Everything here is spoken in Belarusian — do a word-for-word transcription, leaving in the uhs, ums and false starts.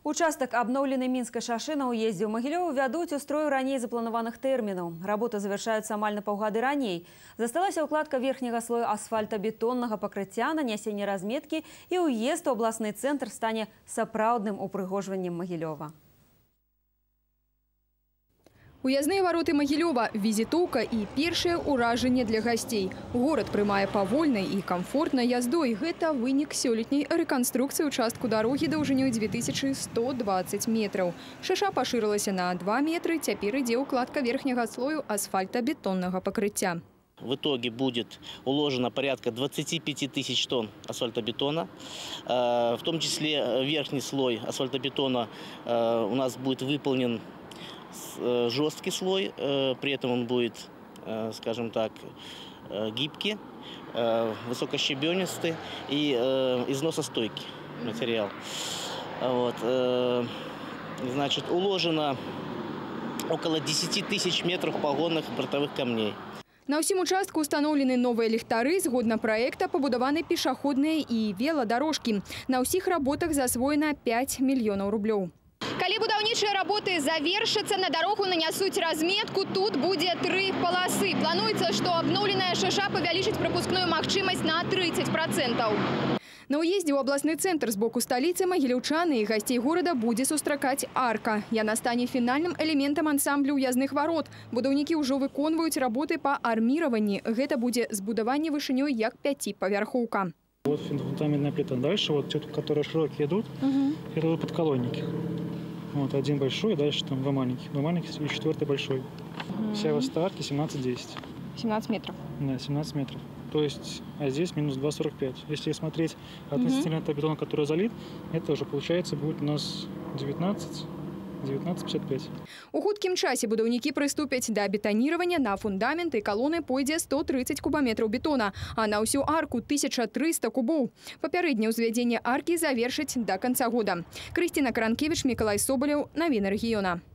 Участак обновленной Минской шашы на уезде ў Магілёў вядуць у строю раней запланаваных тэрмінаў. Работы завершаюцца амаль на паўгады раней. Засталася укладка верхняга слоя асфальтобетоннага пакрыцця, нанясенне разметкі і ўезд у абласны цэнтр стане сапраўдным упрыгожваннем Магілёва. Уязныя вароты Магілёва, візітоўка і першае ўражанне для гасцей. Горад прымае павольнай і камфортнай яздой. Гэта вынік сёлетняй рэканструкцыі участку дарогі даўжынёй две тысячи сто двадцать метраў. Шаша пашырылася на два метры, цяпер ідзе укладка верхняга слою асфальтобетоннага пакрыцця. В итоге будет уложено порядка двадцати пяти тысяч тонн асфальтобетона. В том числе верхний слой асфальтобетона у нас будет выполнен жесткий слой, при этом он будет, скажем так, гибкий, высокощебенистый и износостойкий материал. Вот. Значит, уложено около десяти тысяч метров погонных бортовых камней. На ўсім участку установлены новыя ліхтары, згодна праекта пабудаваны пешаходныя і веладарожкі. На ўсіх работах засвоена пять мільёнаў рублёў. Калі будаўнічыя работы завершацца, на дарогу нанясуць разметку, тут будзе тры паласы. Плануецца, што абноўленая шаша павялічыць прапускную магчымасць на тридцать процентов. На уездзе ў абласны цэнтр з боку сталіцы магілёўчаны і гасцей горада будзе сустракаць арка. Яна стане фінальным элементам ансамблю уязных варот. Будаўнікі ўжо выконваюць работы па арміраванні. Гэта будзе збудаванне вышынёй як пяціпавярхоўка. Вот фундаментная плита. Дальше вот те, которые широкие идут, угу. Это подколонники. Вот один большой, дальше там два маленьких. Два маленьких и четвертый большой. Угу. Вся высота арки семнадцать десять. семнадцать метров. Да, семнадцать метров. То есть, а здесь минус два сорок пять. Если смотреть относительно угу. того бетона, который залит, это уже получается будет у нас девятнадцать. девятнадцать пятьдесят пять. У хуткім часе будаўнікі прыступяць да бетонирования. На фундамент і калоны пойдзе сто тридцать кубометров бетона, а на ўсю арку тысяча триста кубоў. Папярэдняе ўзвядзенне аркі завершыць до конца года. Крыстина Каранкевич, Миколай Соболев. Навіны рэгіёна.